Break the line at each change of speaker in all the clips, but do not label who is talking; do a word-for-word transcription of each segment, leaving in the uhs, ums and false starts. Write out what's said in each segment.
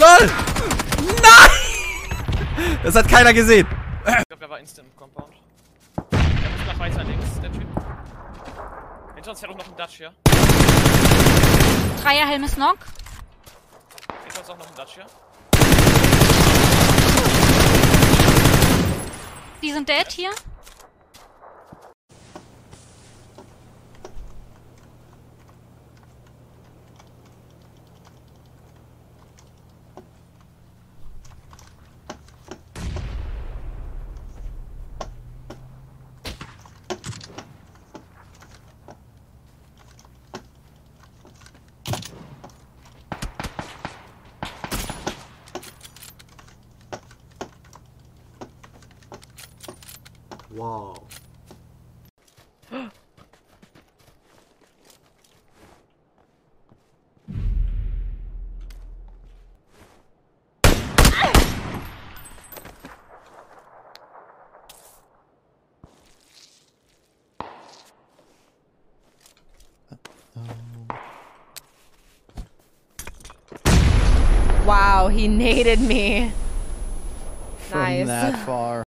LOL! Nein! Das hat keiner gesehen.
Ich glaube, der war instant im Compound. Der muss nach weiter links, der Typ. Hinter uns fährt auch noch ein Dutch hier.
Dreierhelm ist knock.
Hinter uns auch noch ein Dutch hier.
Die sind dead hier.
Wow.
Wow, he naded me.
From
Nice.
that far.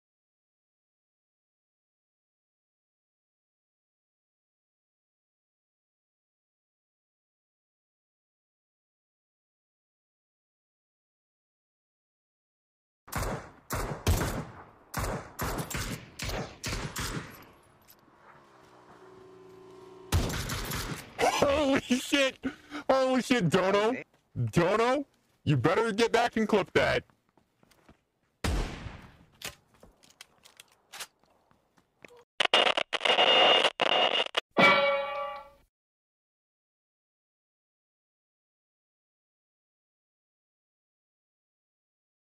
Holy shit! Holy shit, Dono! Dono, you better get back and clip that.